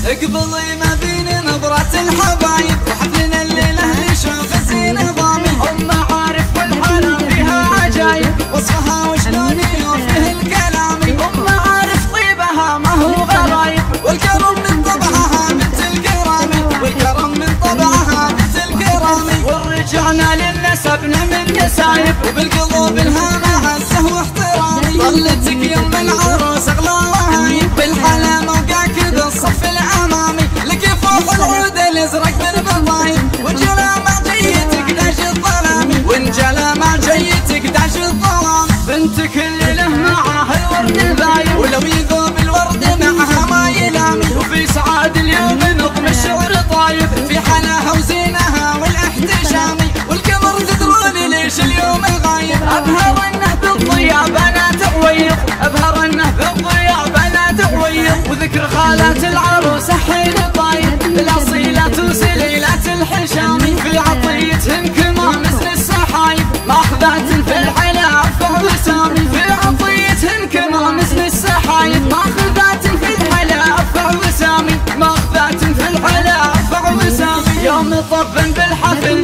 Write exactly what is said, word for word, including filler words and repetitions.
اقبلي ما بين نظرة الحبايب وحفلنا الليلة نشوف الزينة ضامي. ام عارف والحلا فيها عجايب وصفها وشلون يوفيه الكلام. ام عارف طيبها ما هو غرايب والكرم من طبعها مثل الكرامي. والكرم من طبعها مثل الكرامي. ورجعنا للنسبنا من نسايب وبالقلوب الهامة عزه واحترامي. ظلتك يم العروس اغلى وهايب. بالحلا موقعك بالصف الامامي. لك فوق العود الازرق بالبطايب. وانجلى مع جيتك داش الظلامي. وانجلى مع جيتك داش الظلامي. بنت كل له معاها الورد البايب ولو يذوب الورد معها ما يلامي. وفي سعاد اليوم نظم الشعر طايب في حلاها وزينها والاحتشامي. والقمر تدرون ليش اليوم الغايب. ابهر انه بالضياء بنات عويض ابهر انه بالضياء بنات عويض وذكر خالات العروسه حين طايب. الاصيلات وسليلات الحشامي في عطيتهن كما مثل السحايب. ماخذات في الحلا ارفع وسامي في عطيتهن كما مثل السحايب. ماخذات في الحلا ارفع وسامي ماخذات في الحلا ارفع وسامي. يوم طب بالحفل